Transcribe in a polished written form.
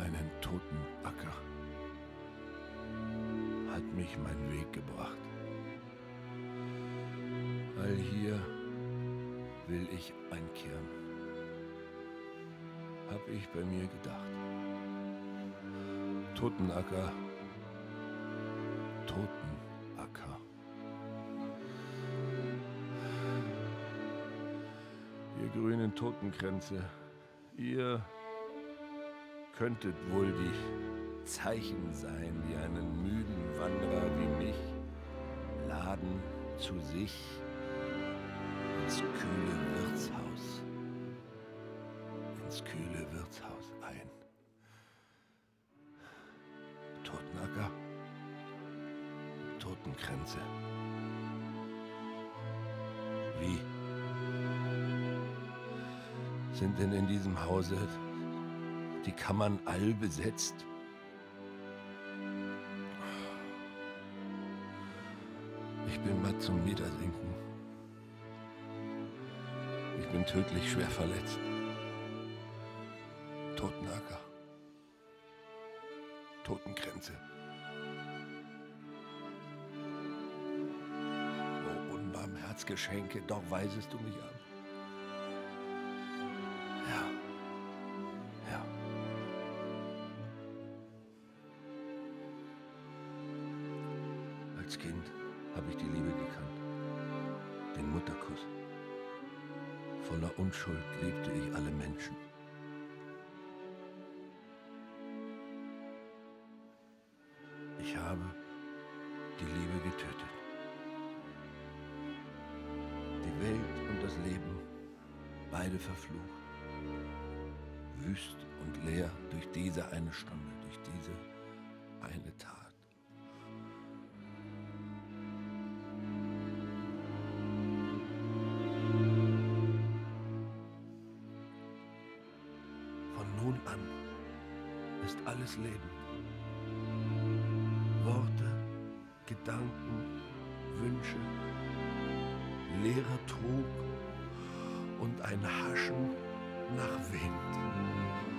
einen toten Acker hat mich mein Weg gebracht. All hier will ich einkehren, hab ich bei mir gedacht. Totenacker, Totenacker. Ihr grünen Totenkränze, ihr könntet wohl die Zeichen sein, die einen müden Wanderer wie mich laden zu sich ins kühle Wirtshaus, ein. Totenacker, Totenkränze. Wie? Sind denn in diesem Hause die Kammern all besetzt? Ich bin matt zum Niedersinken. Ich bin tödlich schwer verletzt. Totenacker, Totenkränze. O Unbarmherzgeschenke, doch weisest du mich an. Ja. Als Kind habe ich die Liebe gekannt, den Mutterkuss. Voller Unschuld liebte ich alle Menschen. Ich habe die Liebe getötet. Die Welt und das Leben, beide verflucht. Wüst und leer durch diese eine Stunde, durch diese eine Tat. Von nun an ist alles Leben. Worte, Gedanken, Wünsche, leerer Trug und ein Haschen nach Wind.